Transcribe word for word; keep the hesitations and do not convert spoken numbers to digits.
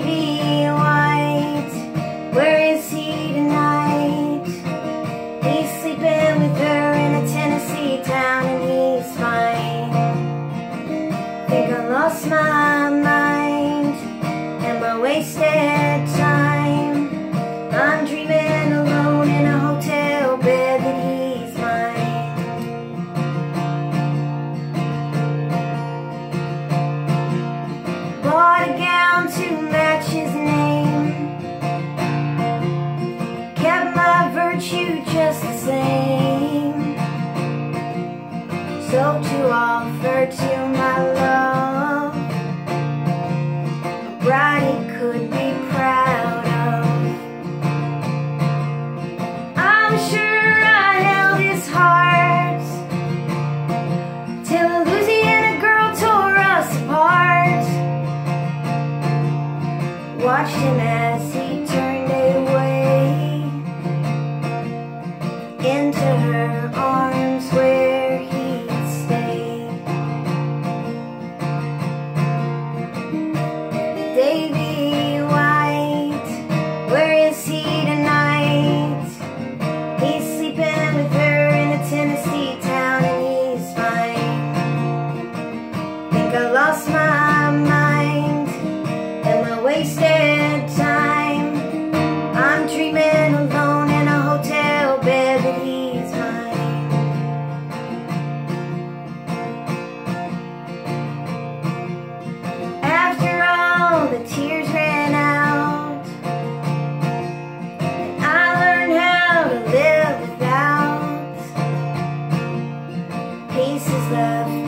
Davy White, where is he tonight? He's sleeping with her in a Tennessee town and he's fine. Think I lost my mind and my wasted time. I'm dreaming alone in a hotel bed that he's mine. Bought a gown to match his name, kept my virtue just the same. So to offer to my love a bride he could be proud of. I'm sure I held his heart till a Louisiana girl tore us apart. Watched him as he turned away into her arms where he'd stay. Davy White, where is he tonight? He's sleeping with her in a Tennessee town and he's fine. Think I lost my mind and my wasted time. I'm dreaming alone in a hotel bed that he's mine. After all the tears ran out and I learned how to live without, pieces left